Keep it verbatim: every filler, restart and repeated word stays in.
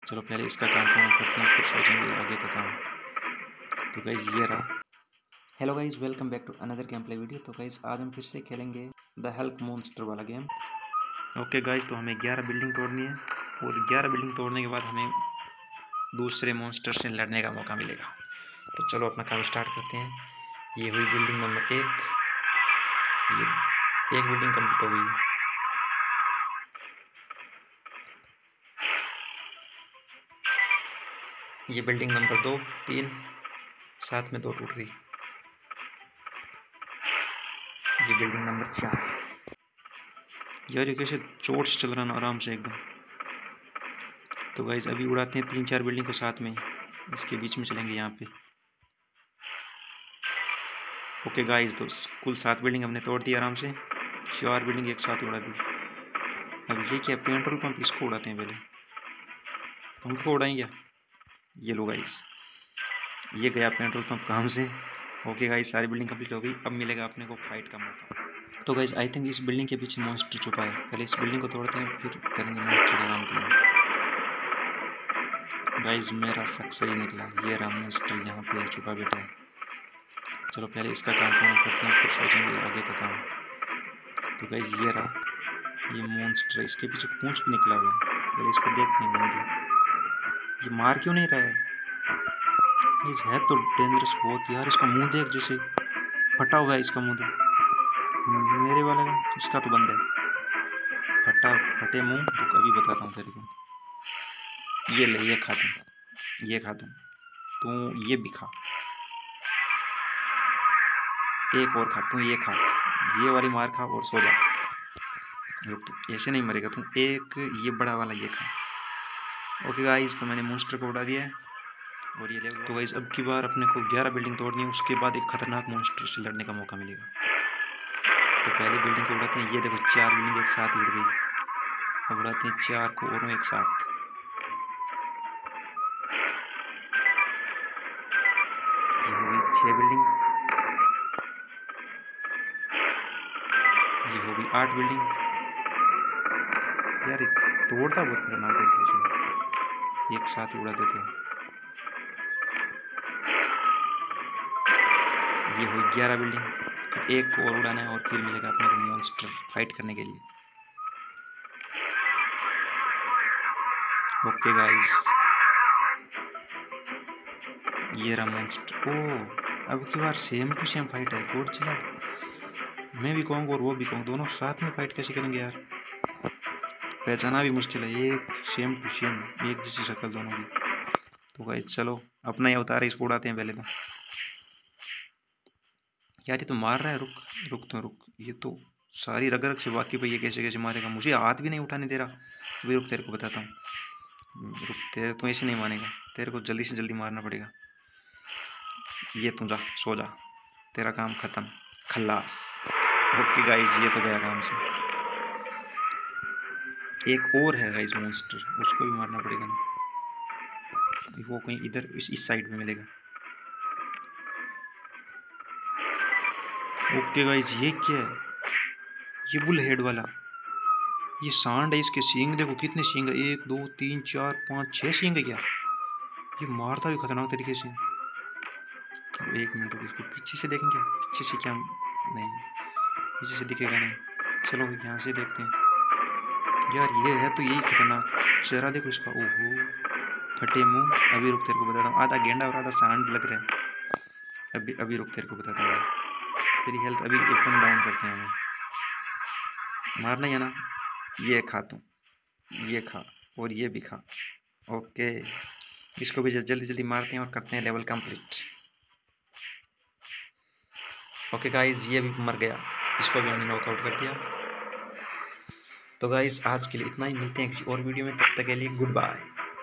चलो पहले इसका काम पूरा करते हैं, फिर सोचेंगे आगे का काम। तो गाइस ये रहा। Hello guys, welcome back to another game play video. तो गाइस आज हम फिर से खेलेंगे द हेल्प मॉन्स्टर वाला गेम। ओके गाइस, तो हमें ग्यारह बिल्डिंग तोड़नी है और ग्यारह बिल्डिंग तोड़ने के बाद हमें दूसरे मॉन्स्टर से लड़ने का मौका मिलेगा। तो चलो अपना काम स्टार्ट करते हैं। ये हुई बिल्डिंग नंबर एक। ये एक बिल्डिंग कंप्लीट हो गई। ये बिल्डिंग नंबर दो, तीन, साथ में दो टूट गई। ये बिल्डिंग नंबर चार। यार ये कैसे चोट से चल रहा ना आराम से एकदम। तो गाइस अभी उड़ाते हैं तीन चार बिल्डिंग को साथ में, इसके बीच में चलेंगे यहाँ पे। ओके गाइस, तो कुल सात बिल्डिंग हमने तोड़ दी आराम से, चार बिल्डिंग एक साथ उड़ा दी। अब ये क्या पेट्रोल पंप, इसको उड़ाते हैं पहले। पंप को उड़ाएंगे क्या? ये लो गाइस, ये गया पेट्रोल पंप काम से। ओके गाइस, सारी बिल्डिंग कंप्लीट हो गई। अब मिलेगा अपने को फाइट का मौका। तो गाइस आई थिंक इस बिल्डिंग के पीछे मॉन्स्टर छुपा है। पहले इस बिल्डिंग को तोड़ते हैं, फिर करेंगे मॉन्स्टर का काम करना। गाइस मेरा शक सही निकला, ये रहा मॉन्स्टर यहाँ पे छुपा बैठा है। चलो पहले इसका काम पूरा करते हैं, फिर सोचेंगे आगे का काम। तो गाइस ये रहा, ये मॉन्स्टर, इसके पीछे पूंछ भी निकला हुआ है। पहले इसको देखते हैं बंदी, ये मार क्यों नहीं रहा है? इस है तो डेंजरस बहुत यार। इसका मुंह देख, जैसे फटा हुआ है इसका मुंह देख। मेरे वाले का, इसका तो बंद है। फटा फटे मुंह, तो कभी बताता हूँ तेरे को। ये ले, ये खा तुम, ये खा तुम तू ये भी खा, एक और खा तू, ये खा, ये वाली मार खा और सो जा। रुक, तू ऐसे नहीं मरेगा तू, एक ये बड़ा वाला ये खा। ओके गाइस, तो मैंने मॉन्स्टर को उड़ा दिया है और ये लेवल। तो गाइस अब की बार अपने को ग्यारह बिल्डिंग तोड़नी है, उसके बाद एक खतरनाक मॉन्स्टर से लड़ने का मौका मिलेगा। तो पहले बिल्डिंग को उड़ाते हैं। ये देखो चार बिल्डिंग एक साथ उड़ गई। अब उड़ाते हैं चार को और एक साथ। ये हो गई छह बिल्डिंग, ये हो गई आठ बिल्डिंग। यार तोड़ता बहुत खतरनाक तरीके से, एक साथ ही उड़ा देते हैं। ये हुई ग्यारह बिल्डिंग, एक और उड़ाना है और फिर मिलेगा अपने को मॉन्स्टर फाइट करने के लिए। ओके गाइस, ये रहा मॉन्स्टर। ओ अब की बार सेम टू सेम फाइट है। कोड चला, मैं भी कहूँगा और वो भी कहूँ, दोनों साथ में फाइट कैसे करेंगे यार? पहचाना भी मुश्किल है, ये सेम टू सेम एक जैसी शक्ल दोनों की। तो गाइस चलो अपना ही अवतार है, इसको उड़ाते हैं पहले तो। यार ये तो मार रहा है, रुक रुक तो रुक, ये तो सारी रग रग से वाकिफ है, ये कैसे कैसे मारेगा? मुझे हाथ भी नहीं उठाने दे रहा। अभी रुक, तेरे को बताता हूँ। रुक, तेरे तो ऐसे नहीं मानेगा, तेरे को जल्दी से जल्दी मारना पड़ेगा। ये तू जा, सो जा, तेरा काम खत्म, खल्लास। ओके गाइस, ये तो गया काम से। एक और है गाइस मॉन्स्टर, उसको भी मारना पड़ेगा। वो कहीं इधर इस, इस साइड में मिलेगा। ओके गाइस, ये क्या है? ये बुल हेड वाला, ये सांड है। इसके सींग देखो कितने सींग है, एक दो तीन चार पाँच छः सींग है क्या? ये मारता भी खतरनाक तरीके से। अब एक मिनट रुक, इसको पीछे से देखेंगे। पीछे से क्या? नहीं, पीछे से दिखेगा नहीं। चलो यहाँ से देखते हैं। यार ये है तो यही खतरनाक चेहरा, देखो इसका। ओहो फटे मुंह। अभी रुक, तेरे को बताता हूँ। आधा गेंडा और आधा सांड लग रहा है। अभी अभी रुक, तेरे को बताता हूँ। तेरी हेल्थ अभी एकदम डाउन करते हैं हमें। मारना है ना? ये खा तू, ये खा और ये भी खा। ओके, इसको भी जल्दी जल्दी मारते हैं और करते हैं लेवल कंप्लीट। ओके गाइस, ये भी मर गया, इसको भी हमने नॉकआउट कर दिया। तो गाइस आज के लिए इतना ही, मिलते हैं किसी और वीडियो में, तब तक के लिए गुड बाय।